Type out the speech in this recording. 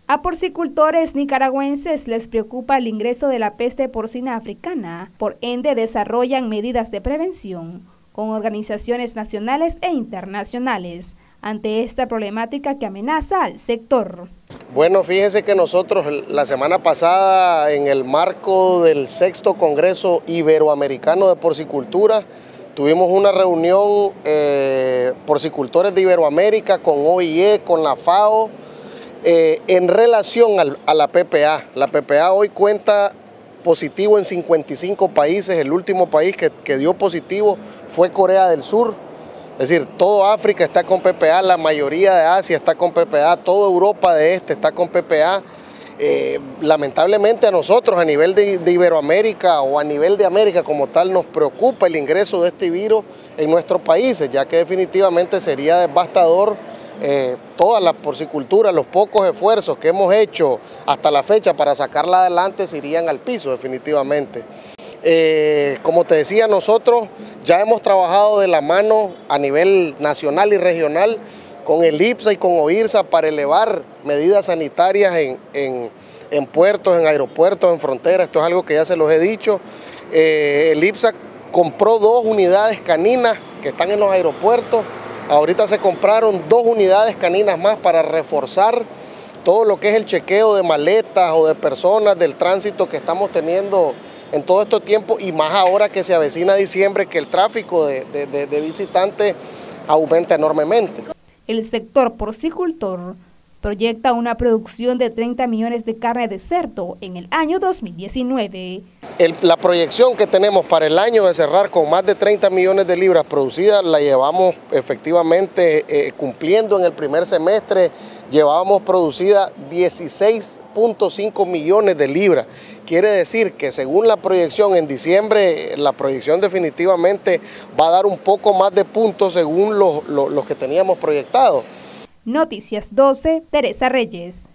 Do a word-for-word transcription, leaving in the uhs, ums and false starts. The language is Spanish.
A porcicultores nicaragüenses les preocupa el ingreso de la peste porcina africana, por ende desarrollan medidas de prevención con organizaciones nacionales e internacionales ante esta problemática que amenaza al sector. Bueno, fíjese que nosotros la semana pasada, en el marco del sexto Congreso Iberoamericano de Porcicultura, tuvimos una reunión eh, porcicultores de Iberoamérica con O I E, con la FAO, eh, en relación al, a la P P A. La P P A hoy cuenta positivo en cincuenta y cinco países, el último país que, que dio positivo fue Corea del Sur. Es decir, toda África está con P P A, la mayoría de Asia está con P P A, toda Europa de este está con P P A. Eh, lamentablemente a nosotros a nivel de, de Iberoamérica o a nivel de América como tal nos preocupa el ingreso de este virus en nuestros países, ya que definitivamente sería devastador eh, toda la porcicultura, los pocos esfuerzos que hemos hecho hasta la fecha para sacarla adelante se irían al piso definitivamente. Eh, como te decía, nosotros ya hemos trabajado de la mano a nivel nacional y regional con el IPSA y con OIRSA para elevar medidas sanitarias en, en, en puertos, en aeropuertos, en fronteras. Esto es algo que ya se los he dicho. Eh, el IPSA compró dos unidades caninas que están en los aeropuertos. Ahorita se compraron dos unidades caninas más para reforzar todo lo que es el chequeo de maletas o de personas del tránsito que estamos teniendo en todo este tiempo, y más ahora que se avecina diciembre, que el tráfico de, de, de, de visitantes aumenta enormemente. El sector porcicultor proyecta una producción de treinta millones de carne de cerdo en el año dos mil diecinueve. El, la proyección que tenemos para el año de cerrar con más de treinta millones de libras producidas la llevamos efectivamente eh, cumpliendo en el primer semestre. Llevábamos producida dieciséis punto cinco millones de libras. Quiere decir que según la proyección en diciembre, la proyección definitivamente va a dar un poco más de puntos según los, los, los que teníamos proyectados. Noticias doce, Teresa Reyes.